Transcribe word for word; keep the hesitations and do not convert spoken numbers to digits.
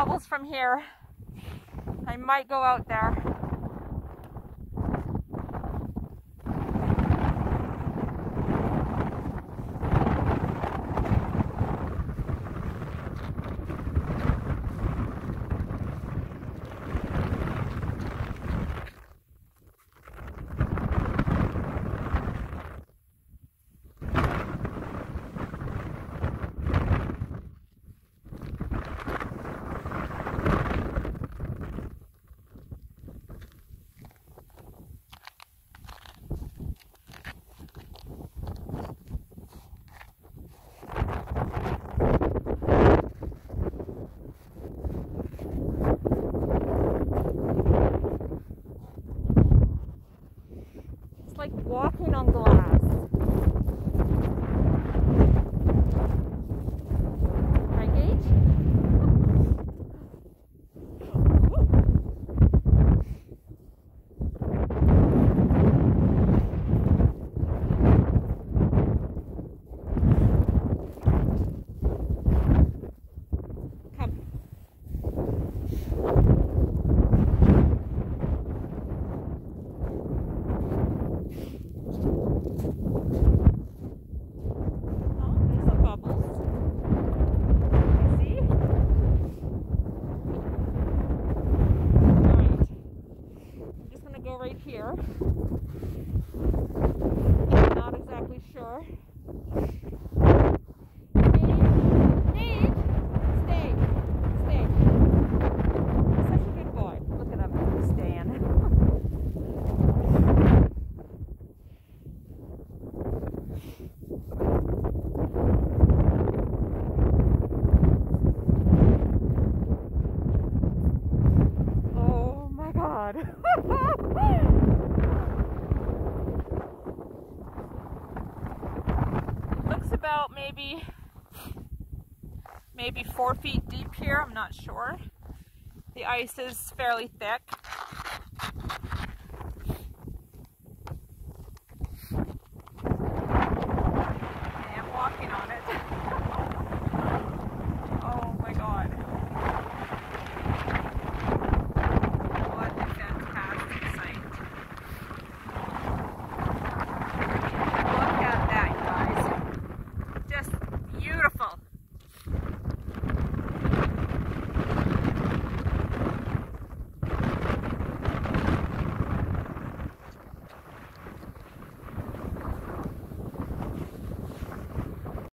bubbles from here. I might go out there. Like walking on glass. Right, Gage? Come. Right here. I'm not exactly sure. Nate, Nate, stay, stay. Such a good boy. Look at him staying. Oh my God. Looks about maybe maybe four feet deep here. I'm not sure. The ice is fairly thick.